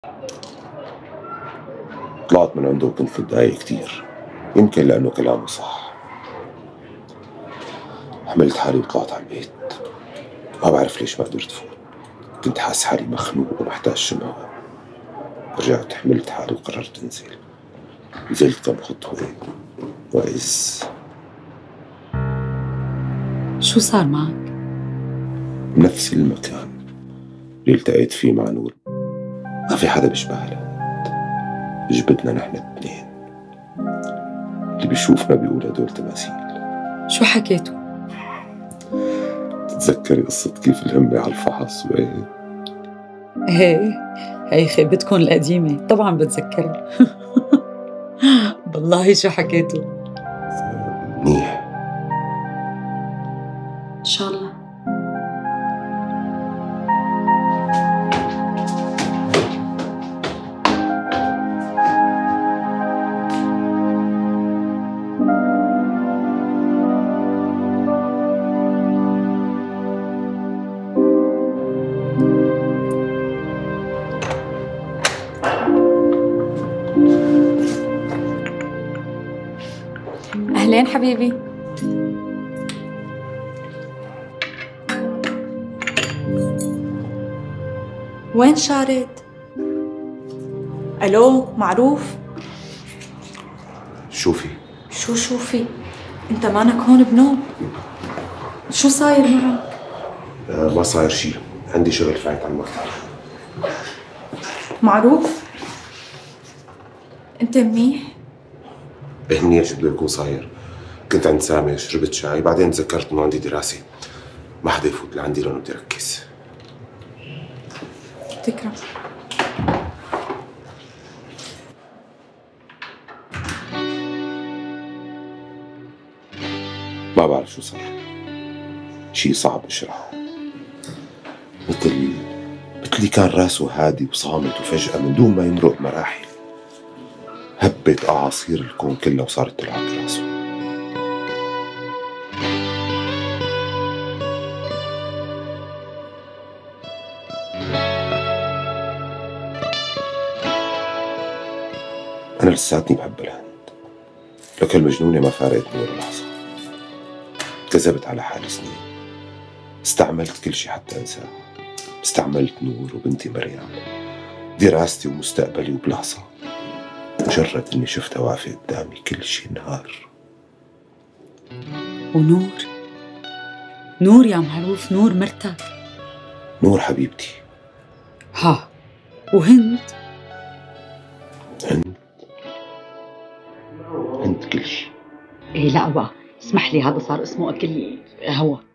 طلعت من عنده وكنت متضايق كتير، يمكن لأنه كلامه صح. حملت حالي وطلعت على البيت. ما بعرف ليش ما قدرت فوت، كنت حاسس حالي مخنوق ومحتاج شماغة. رجعت حملت حالي وقررت انزل. نزلت كم خطوة وإذ شو صار معك؟ بنفس المكان اللي التقيت فيه مع نور ما في حدا بيشبهها لهند. جبتنا نحن الاثنين، اللي بيشوفنا بيقول هدول تماثيل. شو حكيتوا؟ تتذكري قصة كيف الهمة على الفحص وإيه؟ ايه، هي خيبتكن القديمة طبعا بتذكرها. والله شو حكيتوا؟ منيح إن شاء الله. أهلين حبيبي. وين شارد؟ ألو معروف؟ شوفي. شو شوفي؟ أنت مانك هون بنوم؟ شو صاير معك؟ ما صاير شيء، عندي شغل فايت على المكتب. معروف؟ أنت منيح؟ ايه منيح، شو بده يكون صاير؟ كنت عند سامي شربت شاي، بعدين تذكرت انه عندي دراسة ما حدا يفوت لعندي لانه بدي اركز. تكرم. ما بعرف شو صار، شي صعب اشرحه. مثل كان راسه هادي وصامت وفجأة من دون ما يمرق مراحل هبت أعاصير الكون كله وصارت تلعب براسه. أنا لساتني بحب الهند، لك المجنونة ما فارقتني ولا لحظة. كذبت على حالي سنين، استعملت كل شي حتى أنساها. استعملت نور وبنتي مريم، دراستي ومستقبلي، وبلحظة مجرد إني شفتها واقفة قدامي كل شي انهار. ونور؟ نور يا معروف، نور مرتك. نور حبيبتي. ها، وهند؟ هند كل شي. ايه لا بقى، اسمح لي، هذا صار اسمه أكل هوا.